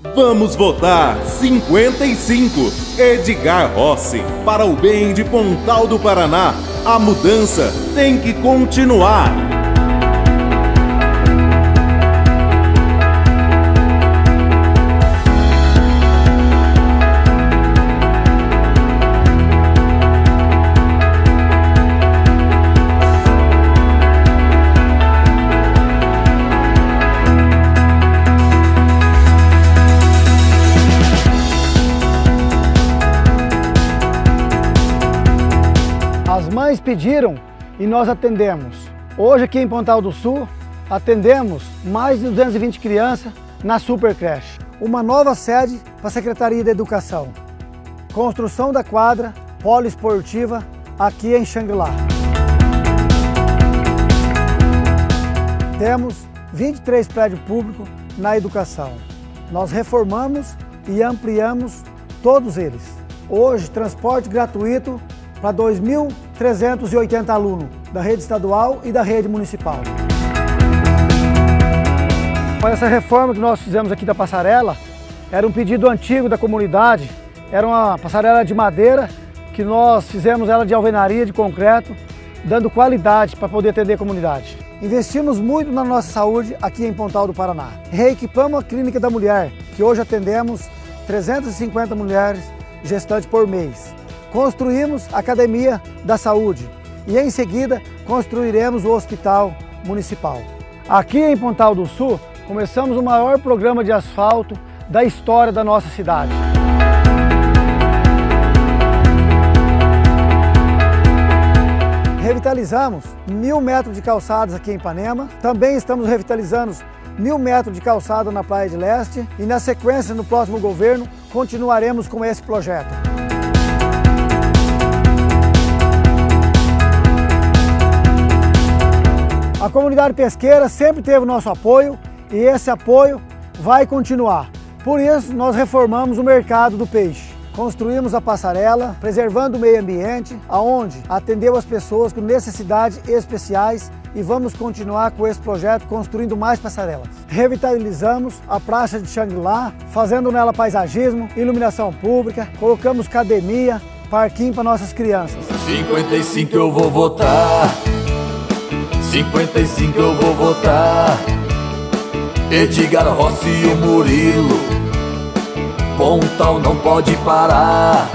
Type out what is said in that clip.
Vamos votar 55, Edgar Rossi. Para o bem de Pontal do Paraná, a mudança tem que continuar. As mães pediram e nós atendemos. Hoje aqui em Pontal do Sul, atendemos mais de 220 crianças na Super Creche. Uma nova sede para a Secretaria da Educação. Construção da quadra poliesportiva aqui em Xangri-Lá. Temos 23 prédios públicos na educação. Nós reformamos e ampliamos todos eles. Hoje, transporte gratuito para 2.380 alunos da rede estadual e da rede municipal. Essa reforma que nós fizemos aqui da passarela era um pedido antigo da comunidade, era uma passarela de madeira que nós fizemos ela de alvenaria, de concreto, dando qualidade para poder atender a comunidade. Investimos muito na nossa saúde aqui em Pontal do Paraná. Reequipamos a Clínica da Mulher, que hoje atendemos 350 mulheres gestantes por mês. Construímos a Academia da Saúde e em seguida construiremos o Hospital Municipal. Aqui em Pontal do Sul, começamos o maior programa de asfalto da história da nossa cidade. Revitalizamos 1.000 metros de calçadas aqui em Ipanema. Também estamos revitalizando 1.000 metros de calçada na Praia de Leste e na sequência, no próximo governo, continuaremos com esse projeto. A comunidade pesqueira sempre teve o nosso apoio e esse apoio vai continuar. Por isso, nós reformamos o mercado do peixe. Construímos a passarela, preservando o meio ambiente, aonde atendeu as pessoas com necessidades especiais e vamos continuar com esse projeto construindo mais passarelas. Revitalizamos a Praça de Xangri-Lá, fazendo nela paisagismo, iluminação pública, colocamos academia, parquinho para nossas crianças. 55 eu vou votar. 55 eu vou votar. Edgar Rossi e o Murilo, Pontal não pode parar.